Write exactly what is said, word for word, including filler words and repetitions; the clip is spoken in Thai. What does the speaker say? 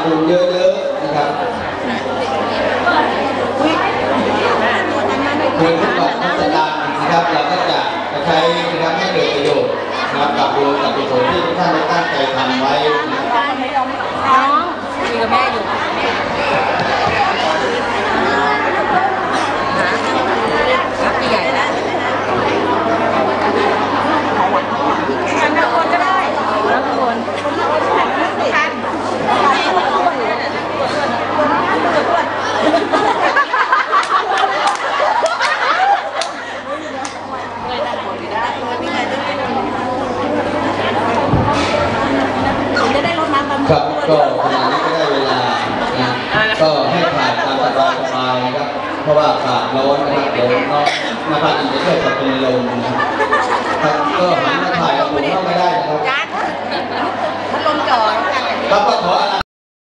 ำบุญเยอะๆนะครับเพื่อทุกบาททุกสตางค์นะครับเราก็จะใช้นะครับให้เกิดประโยชน์นะครับกับบุญกับกุศลที่ทุกท่านได้ตั้งใจทำไว้น้องคุยกับแม่อยู่รับใหญ่แล้วรับคนก็ได้รับคนครับก็ขณะนี้ก็ได้เวลานะก็ให้ถ่ายตามสบายสบายนะครับเพราะว่าอากาศร้อนนะครับเดี๋ยวน้องมาผ่านอีกจะเกิดจะเป็นลมนะครับก็หันมาถ่ายกับผมเข้าไม่ได้นะครับพัดลมจ่อครับก็ขออ